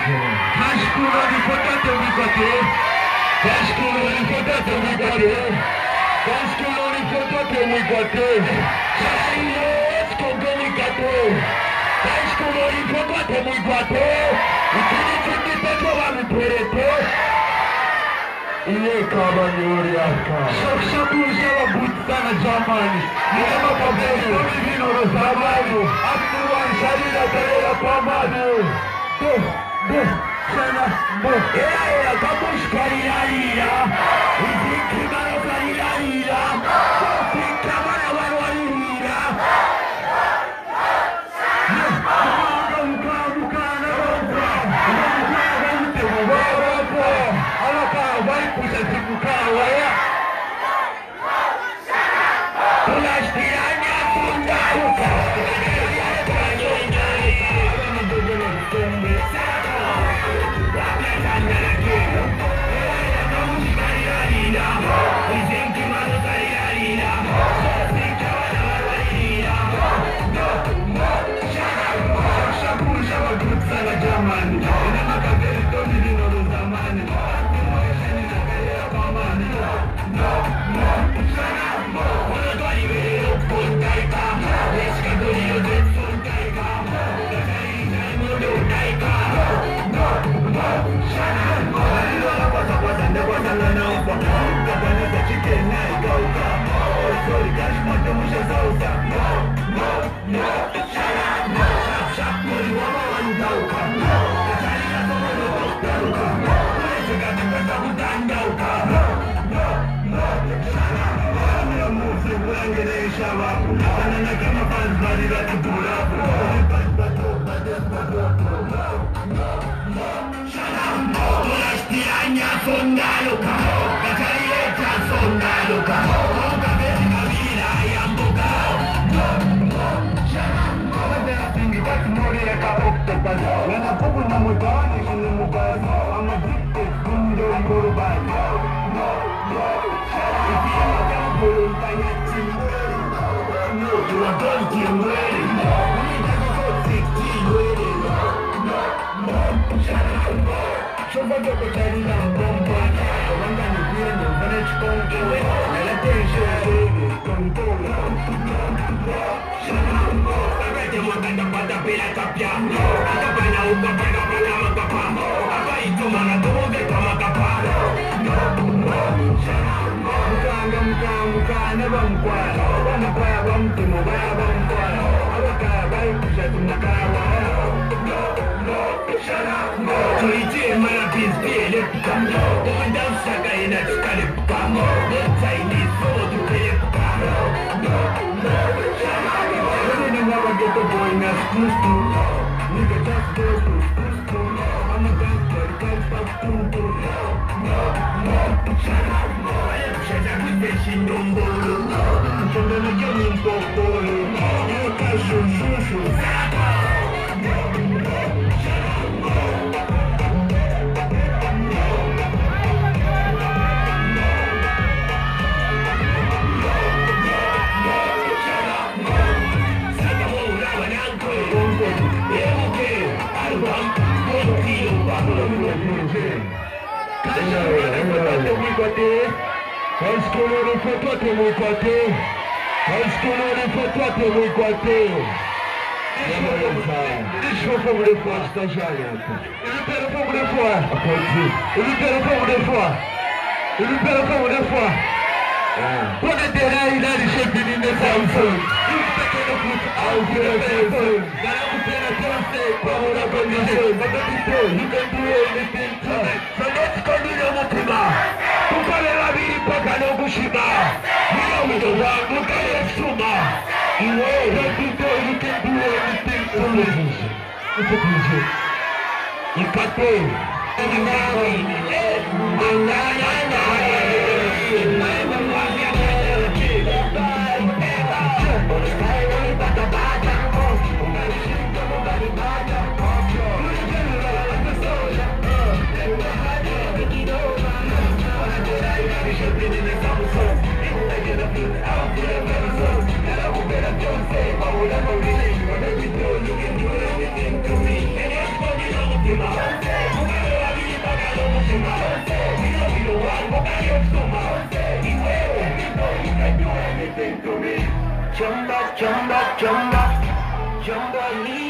Kashkurani potate mikate. Kashkurani potate mikate. Kashkurani potate mikate. Shailos kogo mikate. Kashkurani potate mikate. Ikini chindi pecho wami perete. Iye kabanyori aka. Shakshapusha wa butsana jamani. Niyama kabeli tomi vino no zamani. Abdurwan sharida terela pamani. Sana bo. Era kamush karirarira. Izikimaro karirarira. Sofikamara warwarira. Whatever it is, you can do anything to me. And it's funny, Jumba, jumba, jumba, jumba,